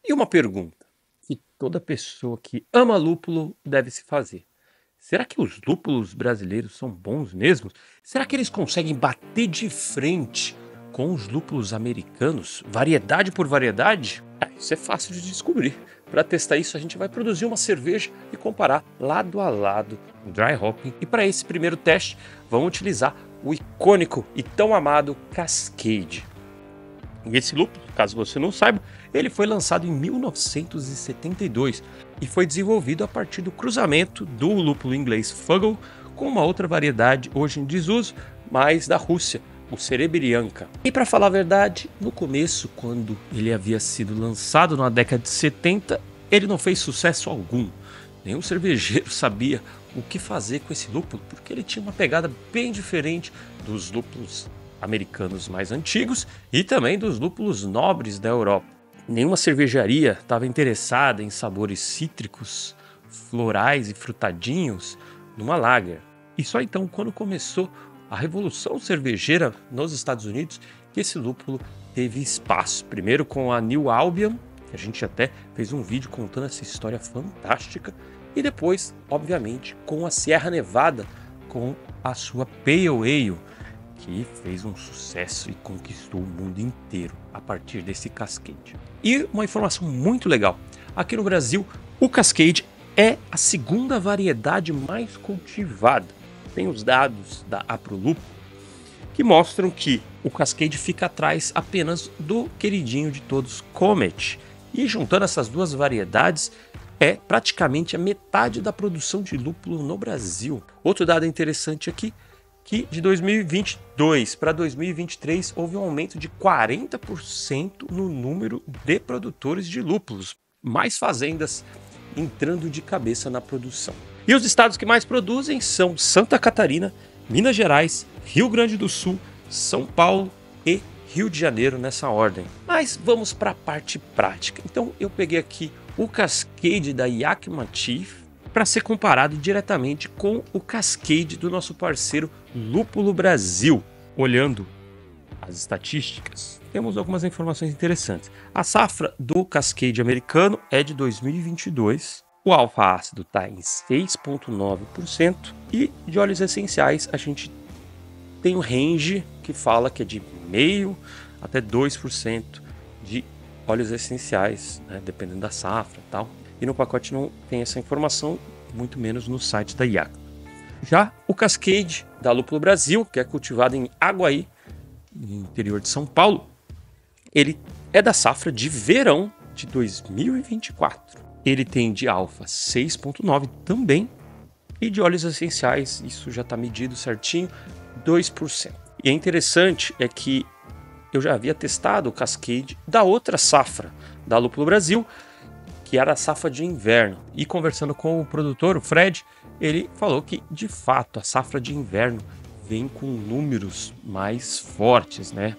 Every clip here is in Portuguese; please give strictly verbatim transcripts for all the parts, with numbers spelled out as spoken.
E uma pergunta que toda pessoa que ama lúpulo deve se fazer: será que os lúpulos brasileiros são bons mesmo? Será que eles conseguem bater de frente com os lúpulos americanos, variedade por variedade? Ah, isso é fácil de descobrir. Para testar isso, a gente vai produzir uma cerveja e comparar lado a lado o dry hopping. E para esse primeiro teste, vamos utilizar o icônico e tão amado Cascade. E esse lúpulo, caso você não saiba, ele foi lançado em mil novecentos e setenta e dois e foi desenvolvido a partir do cruzamento do lúpulo inglês Fuggle com uma outra variedade hoje em desuso, mas da Rússia, o Serebrianka. E para falar a verdade, no começo, quando ele havia sido lançado na década de setenta, ele não fez sucesso algum. Nenhum cervejeiro sabia o que fazer com esse lúpulo, porque ele tinha uma pegada bem diferente dos lúpulos americanos mais antigos e também dos lúpulos nobres da Europa. Nenhuma cervejaria estava interessada em sabores cítricos, florais e frutadinhos numa lager. E só então, quando começou a revolução cervejeira nos Estados Unidos, que esse lúpulo teve espaço. Primeiro com a New Albion, que a gente até fez um vídeo contando essa história fantástica, e depois, obviamente, com a Sierra Nevada, com a sua Pale Ale, que fez um sucesso e conquistou o mundo inteiro a partir desse Cascade. E uma informação muito legal: aqui no Brasil, o Cascade é a segunda variedade mais cultivada. Tem os dados da Aprolupo que mostram que o Cascade fica atrás apenas do queridinho de todos, Comet. E juntando essas duas variedades, é praticamente a metade da produção de lúpulo no Brasil. Outro dado interessante aqui, que de dois mil e vinte e dois para dois mil e vinte e três houve um aumento de quarenta por cento no número de produtores de lúpulos, mais fazendas entrando de cabeça na produção. E os estados que mais produzem são Santa Catarina, Minas Gerais, Rio Grande do Sul, São Paulo e Rio de Janeiro, nessa ordem. Mas vamos para a parte prática. Então eu peguei aqui o Cascade da Yakima Chief para ser comparado diretamente com o Cascade do nosso parceiro Lúpulo Brasil. Olhando as estatísticas, temos algumas informações interessantes. A safra do Cascade americano é de dois mil e vinte e dois, o alfa ácido está em seis vírgula nove por cento e de óleos essenciais a gente tem um range que fala que é de meio até dois por cento de óleos essenciais, né, dependendo da safra e tal. E no pacote não tem essa informação, muito menos no site da Yakima. Já o Cascade da Lúpulo Brasil, que é cultivado em Aguaí, no interior de São Paulo, ele é da safra de verão de dois mil e vinte e quatro. Ele tem de alfa seis vírgula nove também e de óleos essenciais, isso já está medido certinho, dois por cento. E é interessante é que eu já havia testado o Cascade da outra safra da Lúpulo Brasil, que era a safra de inverno. E conversando com o produtor, o Fred, ele falou que de fato a safra de inverno vem com números mais fortes, né?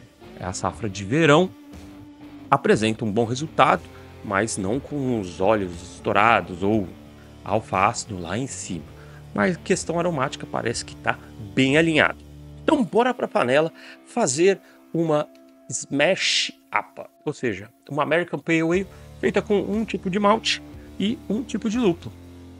A safra de verão apresenta um bom resultado, mas não com os óleos estourados ou alfa ácido lá em cima. Mas a questão aromática parece que está bem alinhada. Então bora para a panela fazer uma Smash A P A, ou seja, uma American Pale Ale feita com um tipo de malte e um tipo de lúpulo.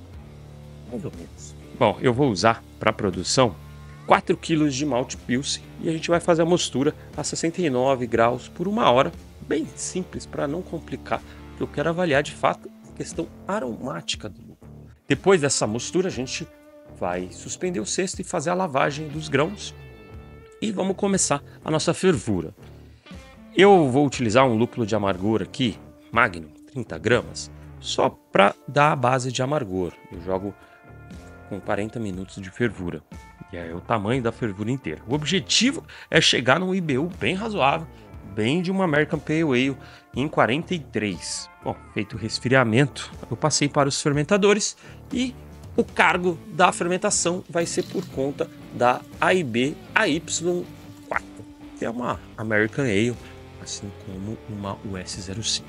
Mais ou menos. Bom, eu vou usar para a produção quatro quilos de malte Pilsen e a gente vai fazer a mostura a sessenta e nove graus por uma hora, bem simples para não complicar, porque eu quero avaliar de fato a questão aromática do lúpulo. Depois dessa mostura a gente vai suspender o cesto e fazer a lavagem dos grãos e vamos começar a nossa fervura. Eu vou utilizar um lúpulo de amargor aqui, Magnum, trinta gramas, só para dar a base de amargor. Eu jogo com quarenta minutos de fervura, e é o tamanho da fervura inteira. O objetivo é chegar num I B U bem razoável, bem de uma American Pale Ale em quarenta e três. Bom, feito o resfriamento, eu passei para os fermentadores e o cargo da fermentação vai ser por conta da A I B A Y quatro, que é uma American Ale, assim como uma U S zero cinco.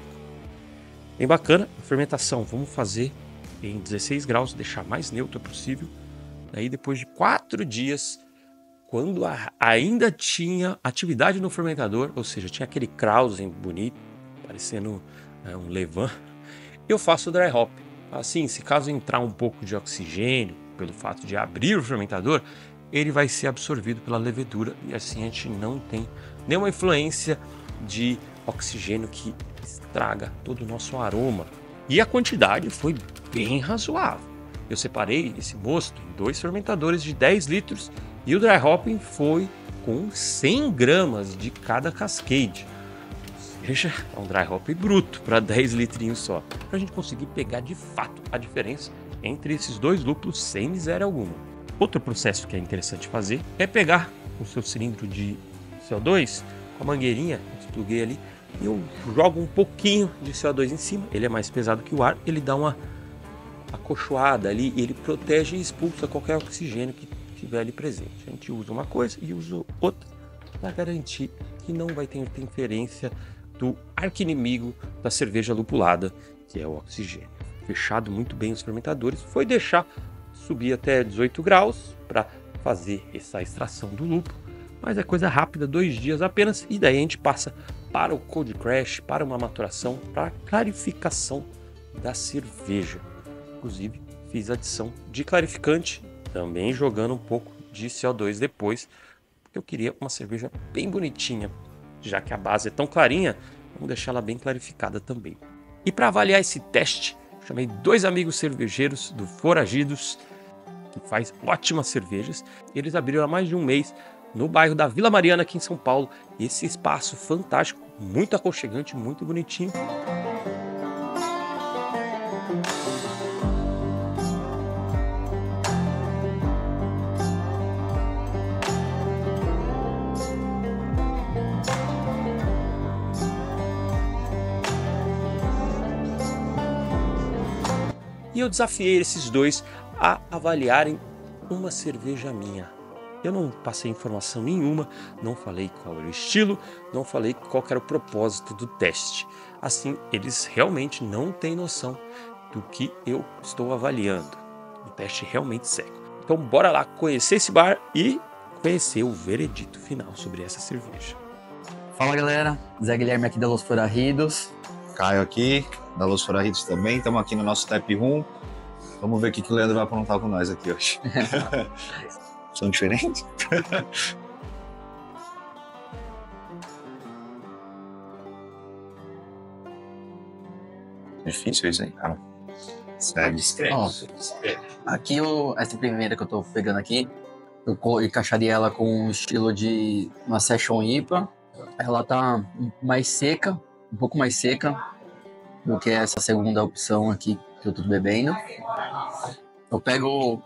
Bem bacana a fermentação, vamos fazer em dezesseis graus, deixar mais neutro possível. Daí depois de quatro dias, quando a, ainda tinha atividade no fermentador, ou seja, tinha aquele krausen bonito, parecendo né, um levain, eu faço dry hop. Assim, se caso entrar um pouco de oxigênio, pelo fato de abrir o fermentador, ele vai ser absorvido pela levedura e assim a gente não tem nenhuma influência de oxigênio que estraga todo o nosso aroma. E a quantidade foi bem razoável. Eu separei esse mosto em dois fermentadores de dez litros e o dry hopping foi com cem gramas de cada cascade. Ou seja, é um dry hop bruto para dez litrinhos só, para a gente conseguir pegar de fato a diferença entre esses dois lúpulos sem miséria alguma. Outro processo que é interessante fazer é pegar o seu cilindro de C O dois com a mangueirinha, despluguei ali, e eu jogo um pouquinho de C O dois em cima. Ele é mais pesado que o ar, ele dá uma acolchoada ali e ele protege e expulsa qualquer oxigênio que tiver ali presente. A gente usa uma coisa e usa outra para garantir que não vai ter interferência do arqui-inimigo da cerveja lupulada, que é o oxigênio. Fechado muito bem os fermentadores, foi deixar subir até dezoito graus para fazer essa extração do lúpulo, mas é coisa rápida, dois dias apenas, e daí a gente passa para o cold crash, para uma maturação, para clarificação da cerveja. Inclusive fiz adição de clarificante, também jogando um pouco de C O dois depois, porque eu queria uma cerveja bem bonitinha, já que a base é tão clarinha, vamos deixar ela bem clarificada também. E para avaliar esse teste, chamei dois amigos cervejeiros do Foragidos, que faz ótimas cervejas. Eles abriram há mais de um mês no bairro da Vila Mariana, aqui em São Paulo. Esse espaço fantástico, muito aconchegante, muito bonitinho. E eu desafiei esses dois a avaliarem uma cerveja minha. Eu não passei informação nenhuma, não falei qual era o estilo, não falei qual era o propósito do teste. Assim, eles realmente não têm noção do que eu estou avaliando. O teste realmente cego. Então bora lá conhecer esse bar e conhecer o veredito final sobre essa cerveja. Fala galera, Zé Guilherme aqui da Los Forajidos. Caio aqui, da Los Forajidos também, estamos aqui no nosso Tap Room. Vamos ver o que, que o Leandro vai aprontar com nós aqui hoje. São diferentes? Difícil isso aí, cara. Sério. Ó, aqui eu, essa primeira que eu tô pegando aqui, eu co- encaixaria ela com um estilo de uma Session I P A. Ela tá mais seca, um pouco mais seca do que essa segunda opção aqui que eu tô bebendo. Eu pego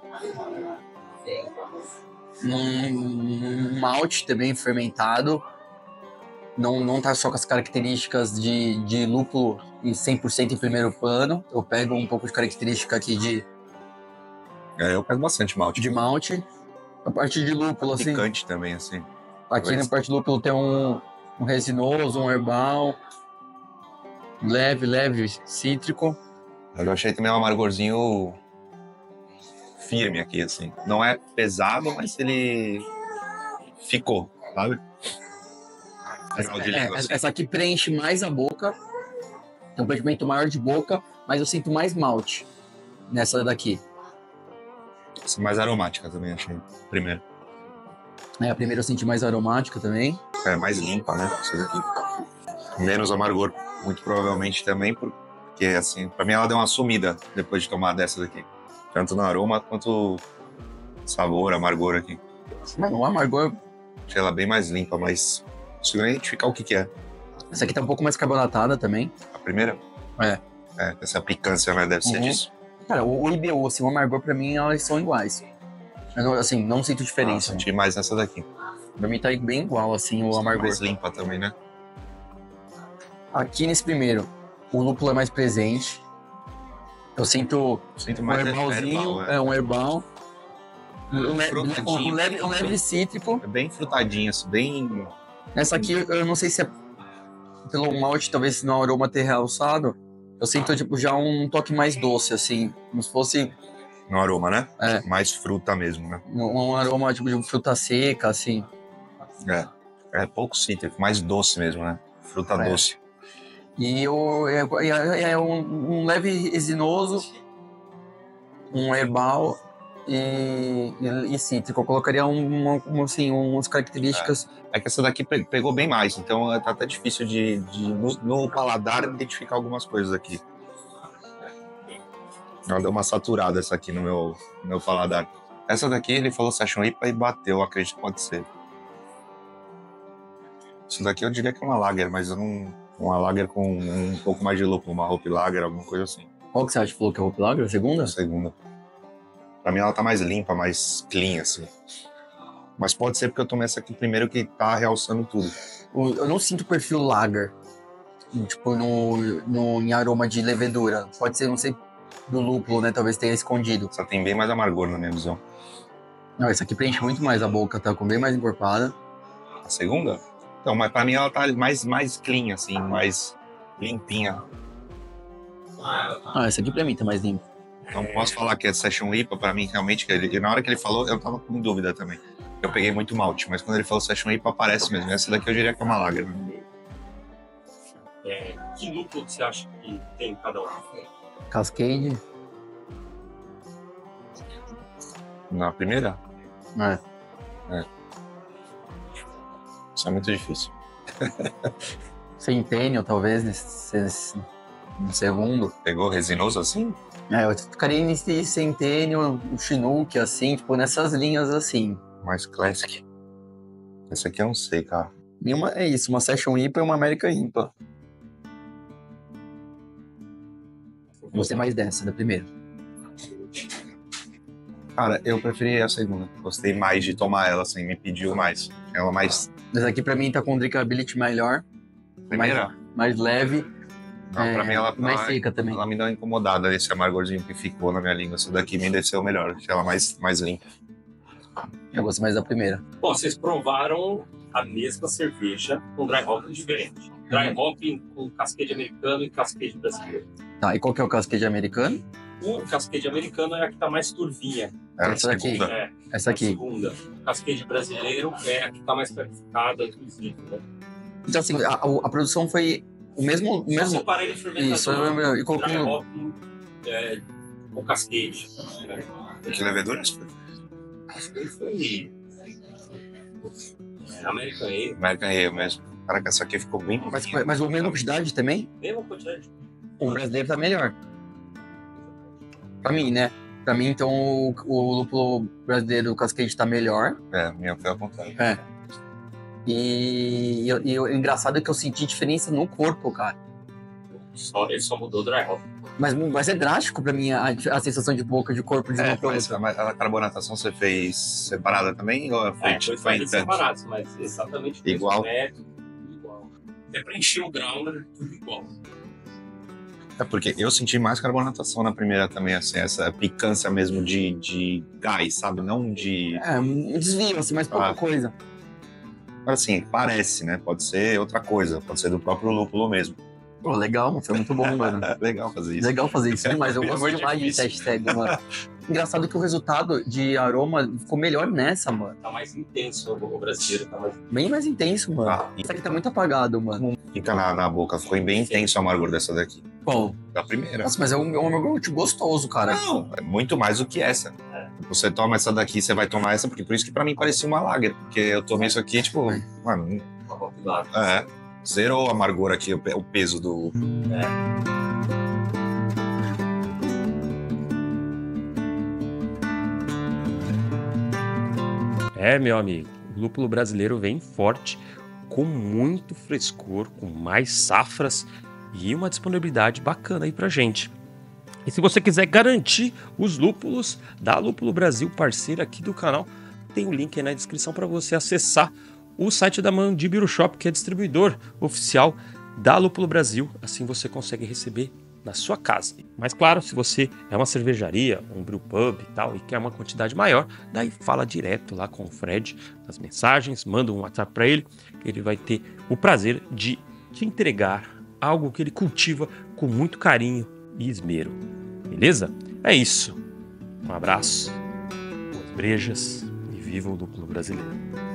um malte também fermentado. Não, não tá só com as características de, de lúpulo e cem por cento em primeiro plano. Eu pego um pouco de característica aqui de, É, eu pego bastante malte. de malte. A parte de lúpulo, assim, Picante também, assim. aqui na parte de lúpulo tem um, um resinoso, um herbal, leve, leve, cítrico. Eu achei também um amargorzinho firme aqui, assim. Não é pesado, mas ele ficou, sabe? Legal de É, língua, assim. essa aqui preenche mais a boca, tem um preenchimento maior de boca, mas eu sinto mais malte nessa daqui. Essa mais aromática também, achei. Primeiro. É, a primeira eu senti mais aromática também. É, mais limpa, né? Essa daqui. Menos amargor, muito provavelmente também, porque, assim, pra mim ela deu uma sumida depois de tomar dessa daqui. Tanto no aroma quanto sabor, amargor aqui. Mano, o amargor, Achei ela bem mais limpa, mas consigo identificar o que que é. essa aqui tá um pouco mais carbonatada também. A primeira? É. É, essa picância, né? Deve ser Uhum. disso. Cara, o, o I B U, assim, o amargor pra mim, elas são iguais. Eu não- assim, não sinto Ah, diferença. senti mais nessa daqui. Pra mim tá bem igual, assim, o amargor. Mais limpa também, né? Aqui nesse primeiro, o lúpulo é mais presente. Eu sinto Sinto um mais herbalzinho, herbal, é. é um herbal. Um, le- Frutadinho. um leve, um leve cítrico. É bem frutadinho, assim, bem... Nessa aqui, eu não sei se é pelo malte, talvez no aroma ter realçado. Eu sinto, tipo, já um toque mais doce, assim. Como se fosse No aroma, né? É. Mais fruta mesmo, né? um, um aroma, tipo, de fruta seca, assim. É. É pouco cítrico, mais doce mesmo, né? Fruta É. doce. E o, é, é- é um, um leve resinoso, um herbal e, e, e cítrico. Eu colocaria um, uma, uma, assim, umas características. É que essa daqui pe- pegou bem mais, então tá até difícil de, de no, no paladar, identificar algumas coisas aqui. Ela deu uma saturada essa aqui no meu, no meu paladar. Essa daqui ele falou Session I P A e bateu, acredito que pode ser. Isso daqui eu diria que é uma lager, mas eu não... Uma lager com um pouco mais de lúpulo, uma Hope Lager, alguma coisa assim. Qual que você acha que falou que é o Hope Lager? A segunda? A segunda. Pra mim ela tá mais limpa, mais clean, assim. Mas pode ser porque eu tomei essa aqui primeiro que tá realçando tudo. O- Eu não sinto perfil Lager. Tipo, no, no, em aroma de levedura. Pode ser, não sei, do lúpulo, né? Talvez tenha escondido. Essa tem bem mais amargor na minha visão. Não, essa aqui preenche muito mais a boca, tá com bem mais encorpada. A segunda? Então, mas pra mim ela tá mais, mais clean, assim, mais limpinha. Ah, essa aqui pra mim tá mais limpa. Não posso falar que é Session I P A, pra mim, realmente, que ele, na hora que ele falou, eu tava com dúvida também. Eu peguei muito malte, mas quando ele falou Session I P A, aparece mesmo. Essa daqui eu diria que é uma lager. Né? É, que lúpulo você acha que tem cada um? Cascade. Na primeira? É. Isso é muito difícil. Centennial, talvez, nesse, nesse, no segundo. Pegou resinoso assim? É, eu ficaria nesse Centennial, o Chinook, assim, tipo, nessas linhas assim. Mais classic. Essa aqui eu não sei, cara. E uma, é isso, uma Session I P A e uma American I P A. Gostei mais dessa, da primeira. Cara, eu preferi a segunda. Gostei mais de tomar ela, assim, me pediu mais. Ela mais... Essa aqui pra mim tá com drinkability melhor, Primeira? mais leve, Não, é, pra mim ela, mais ela, seca também. ela me deu uma incomodada, esse amargorzinho que ficou na minha língua. Essa daqui me desceu melhor, achei ela mais, mais limpa. Eu gosto mais da primeira. Bom, vocês provaram a mesma cerveja com dry hop diferente. Dry hop com cascade americano e cascade brasileiro. Tá, e qual que é o cascade americano? O cascade americano é a que tá mais turvinha. Era a Essa daqui. segunda. É, Essa a aqui. segunda. O cascade brasileiro é a que tá mais clarificada, inclusive. Né? Então, assim, a, a produção foi o mesmo... O Só mesmo... separar ele em fermentador. Isso, eu- e colocou Dry no... hop é, com cascade. Né? Que leveduras? Acho que foi... É, American Ale. American Ale mesmo. Caraca, essa aqui ficou bem... Mas, mas a mesma quantidade também? Mesma quantidade. O brasileiro tá melhor. Pra mim, né? Pra mim, então, o, o lúpulo brasileiro, o cascade tá melhor. É, minha foi ao contrário. É. E, e, e o engraçado é que eu senti diferença no corpo, cara. Só, ele só mudou o dry hop. Mas, mas é drástico pra mim a, a sensação de boca, de corpo de É, uma pra mas outra. a, a carbonatação você fez separada também? Ou foi, É, foi foi em fazer tanto? separados, mas exatamente o mesmo Igual? método, tudo igual. Até preencher o grau, né? Tudo igual. É porque eu senti mais carbonatação na primeira também, assim, essa picância mesmo de, de gás, sabe? Não de... É, um desvio, assim, mas pouca Ah. coisa. Assim, parece, né? Pode ser outra coisa, pode ser do próprio lúpulo mesmo. Pô, legal, foi muito bom, mano. É legal fazer isso. Legal fazer isso demais, eu É gosto muito demais de difícil. hashtag, mano. Engraçado que o resultado de aroma ficou melhor nessa, mano. Tá mais intenso o brasileiro, tá mais... Bem mais intenso, mano. Ah, Esse aqui tá muito apagado, mano. fica na, na boca, ficou bem intenso o amargor dessa daqui. Qual? Da primeira. Nossa, mas é um, é um iogurte gostoso, cara. Não, é muito mais do que essa. É. Você toma essa daqui, você vai tomar essa, porque por isso que pra mim parecia uma lager. Porque eu tomei isso aqui, tipo, mano, Uma hop lager. é. Zerou o amargor aqui, o pe- o peso do. É, meu amigo, o lúpulo brasileiro vem forte, com muito frescor, com mais safras e uma disponibilidade bacana aí pra gente. E se você quiser garantir os lúpulos da Lúpulo Brasil, parceira aqui do canal, tem o link aí na descrição para você acessar o site da Mandibiru Shop, que é distribuidor oficial da Lúpulo Brasil. Assim você consegue receber na sua casa. Mas claro, se você é uma cervejaria, um brewpub e tal, e quer uma quantidade maior, daí fala direto lá com o Fred nas mensagens, manda um WhatsApp para ele, que ele vai ter o prazer de te entregar algo que ele cultiva com muito carinho e esmero. Beleza? É isso. Um abraço, boas brejas e viva o lúpulo brasileiro.